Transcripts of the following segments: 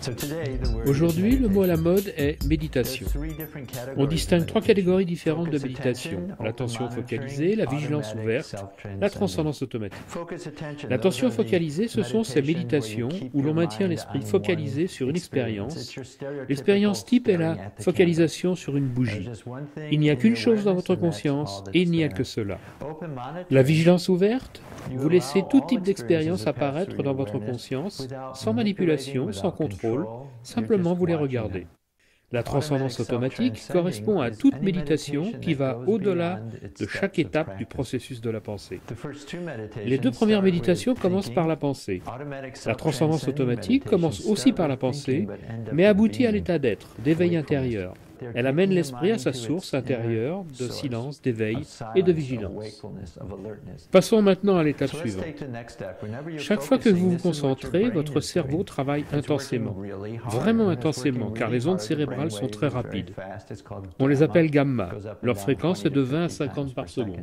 Aujourd'hui, le mot à la mode est méditation. On distingue trois catégories différentes de méditation: l'attention focalisée, la vigilance ouverte, la transcendance automatique. L'attention focalisée, ce sont ces méditations où l'on maintient l'esprit focalisé sur une expérience. L'expérience type est la focalisation sur une bougie. Il n'y a qu'une chose dans votre conscience et il n'y a que cela. La vigilance ouverte, vous laissez tout type d'expérience apparaître dans votre conscience, sans manipulation, sans contrôle, simplement vous les regardez. La transcendance automatique correspond à toute méditation qui va au-delà de chaque étape du processus de la pensée. Les deux premières méditations commencent par la pensée. La transcendance automatique commence aussi par la pensée, mais aboutit à l'état d'être, d'éveil intérieur. Elle amène l'esprit à sa source intérieure de silence, d'éveil et de vigilance. Passons maintenant à l'étape suivante. Chaque fois que vous vous concentrez, votre cerveau travaille intensément, vraiment intensément, car les ondes cérébrales sont très rapides. On les appelle gamma. Leur fréquence est de 20 à 50 par seconde.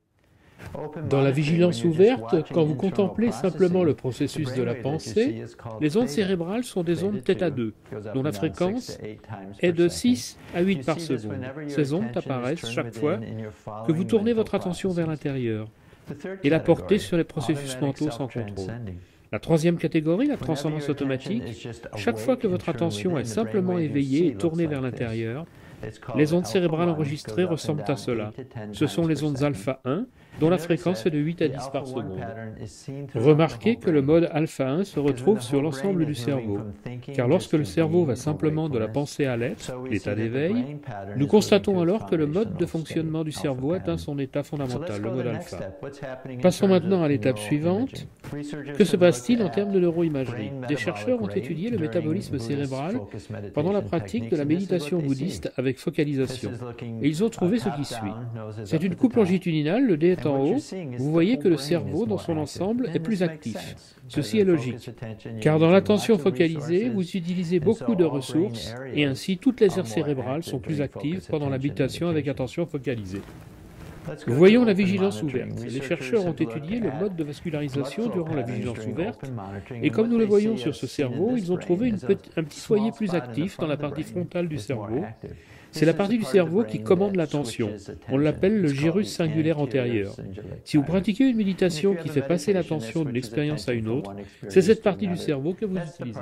Dans la vigilance ouverte, quand vous contemplez simplement le processus de la pensée, les ondes cérébrales sont des ondes θ2, dont la fréquence est de 6 à 8 par seconde. Ces ondes apparaissent chaque fois que vous tournez votre attention vers l'intérieur et la portez sur les processus mentaux sans contrôle. La troisième catégorie, la transcendance automatique, chaque fois que votre attention est simplement éveillée et tournée vers l'intérieur, les ondes cérébrales enregistrées ressemblent à cela. Ce sont les ondes alpha 1, dont la fréquence est de 8 à 10 par seconde. Remarquez que le mode alpha 1 se retrouve sur l'ensemble du cerveau, car lorsque le cerveau va simplement de la pensée à l'être, l'état d'éveil, nous constatons alors que le mode de fonctionnement du cerveau atteint son état fondamental, le mode alpha. Passons maintenant à l'étape suivante. Que se passe-t-il en termes de neuroimagerie? Des chercheurs ont étudié le métabolisme cérébral pendant la pratique de la méditation bouddhiste avec focalisation, et ils ont trouvé ce qui suit. C'est une coupe longitudinale, le dé est en haut. Vous voyez que le cerveau dans son ensemble est plus actif. Ceci est logique, car dans l'attention focalisée, vous utilisez beaucoup de ressources, et ainsi toutes les aires cérébrales sont plus actives pendant la méditation avec attention focalisée. Voyons la vigilance ouverte. Les chercheurs ont étudié le mode de vascularisation durant la vigilance ouverte, et comme nous le voyons sur ce cerveau, ils ont trouvé un petit foyer plus actif dans la partie frontale du cerveau. C'est la partie du cerveau qui commande l'attention. On l'appelle le gyrus singulaire antérieur. Si vous pratiquez une méditation qui fait passer l'attention d'une expérience à une autre, c'est cette partie du cerveau que vous utilisez.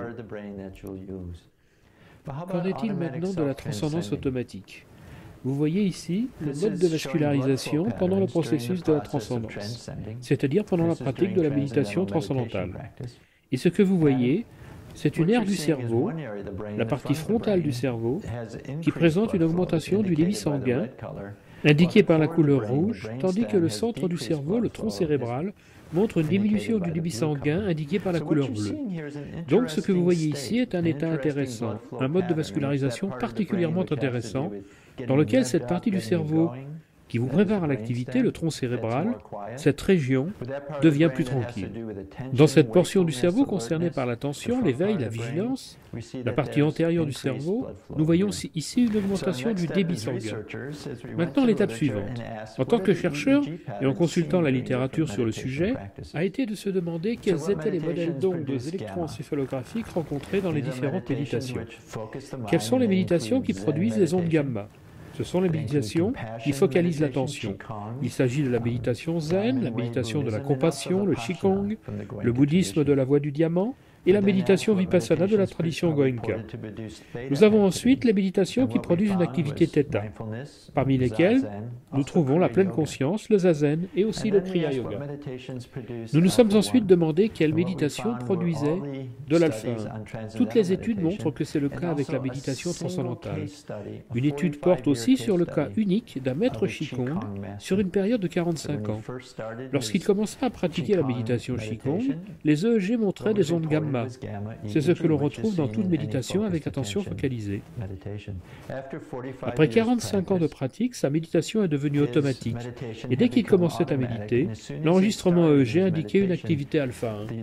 Qu'en est-il maintenant de la transcendance automatique? Vous voyez ici le mode de vascularisation pendant le processus de la transcendance, c'est-à-dire pendant la pratique de la méditation transcendantale. Et ce que vous voyez, c'est une aire du cerveau, la partie frontale du cerveau, qui présente une augmentation du débit sanguin, indiquée par la couleur rouge, tandis que le centre du cerveau, le tronc cérébral, montre une diminution du débit sanguin indiquée par la couleur bleue. Donc ce que vous voyez ici est un état intéressant, un mode de vascularisation particulièrement intéressant, dans lequel cette partie du cerveau qui vous prépare à l'activité, le tronc cérébral, cette région devient plus tranquille. Dans cette portion du cerveau concernée par l'attention, l'éveil, la vigilance, la partie antérieure du cerveau, nous voyons ici une augmentation du débit sanguin. Maintenant, l'étape suivante. En tant que chercheur, et en consultant la littérature sur le sujet, a été de se demander quels étaient les modèles d'ondes électroencéphalographiques rencontrés dans les différentes méditations. Quelles sont les méditations qui produisent les ondes gamma? Ce sont les méditations qui focalisent l'attention. Il s'agit de la méditation zen, la méditation de la compassion, le qigong, le bouddhisme de la voie du diamant, et la méditation vipassana de la tradition Goenka. Nous avons ensuite les méditations qui produisent une activité θ, parmi lesquelles nous trouvons la pleine conscience, le zazen et aussi le kriya yoga. Nous nous sommes ensuite demandé quelle méditation produisait de l'alpha 1. Toutes les études montrent que c'est le cas avec la méditation transcendantale. Une étude porte aussi sur le cas unique d'un maître qigong sur une période de 45 ans. Lorsqu'il commença à pratiquer la méditation qigong, les EEG montraient des ondes gamma. C'est ce que l'on retrouve dans toute méditation avec attention focalisée. Après 45 ans de pratique, sa méditation est devenue automatique. Et dès qu'il commençait à méditer, l'enregistrement EEG indiquait une activité alpha 1.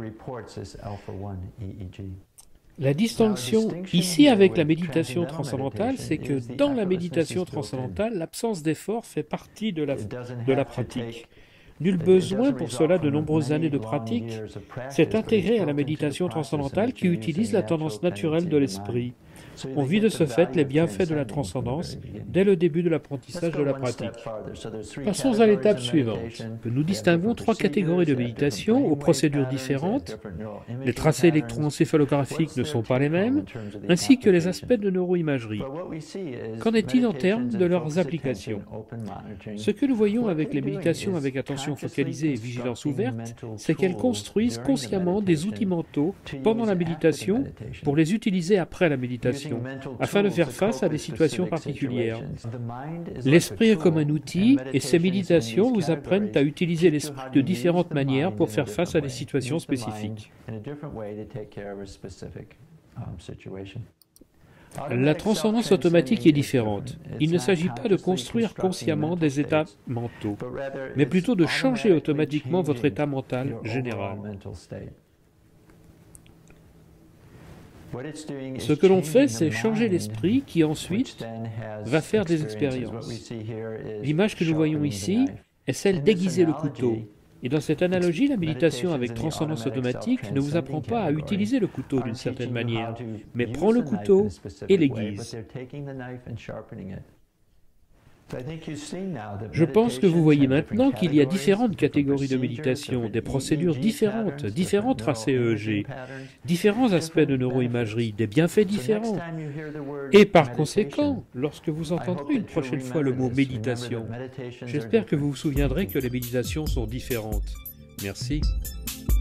La distinction ici avec la méditation transcendantale, c'est que dans la méditation transcendantale, l'absence d'effort fait partie de la pratique. Nul besoin pour cela de nombreuses années de pratique. C'est intégré à la méditation transcendantale qui utilise la tendance naturelle de l'esprit. On vit de ce fait les bienfaits de la transcendance dès le début de l'apprentissage de la pratique. Passons à l'étape suivante. Nous distinguons trois catégories de méditation aux procédures différentes. Les tracés électroencéphalographiques ne sont pas les mêmes, ainsi que les aspects de neuroimagerie. Qu'en est-il en termes de leurs applications? Ce que nous voyons avec les méditations avec attention focalisée et vigilance ouverte, c'est qu'elles construisent consciemment des outils mentaux pendant la méditation pour les utiliser après la méditation, afin de faire face à des situations particulières. L'esprit est comme un outil et ces méditations vous apprennent à utiliser l'esprit de différentes manières pour faire face à des situations spécifiques. La transcendance automatique est différente. Il ne s'agit pas de construire consciemment des états mentaux, mais plutôt de changer automatiquement votre état mental général. Ce que l'on fait, c'est changer l'esprit qui ensuite va faire des expériences. L'image que nous voyons ici est celle d'aiguiser le couteau. Et dans cette analogie, la méditation avec transcendance automatique ne vous apprend pas à utiliser le couteau d'une certaine manière, mais prend le couteau et l'aiguise. Je pense que vous voyez maintenant qu'il y a différentes catégories de méditation, des procédures différentes, différents tracés EEG, différents aspects de neuroimagerie, des bienfaits différents. Et par conséquent, lorsque vous entendrez une prochaine fois le mot méditation, j'espère que vous vous souviendrez que les méditations sont différentes. Merci.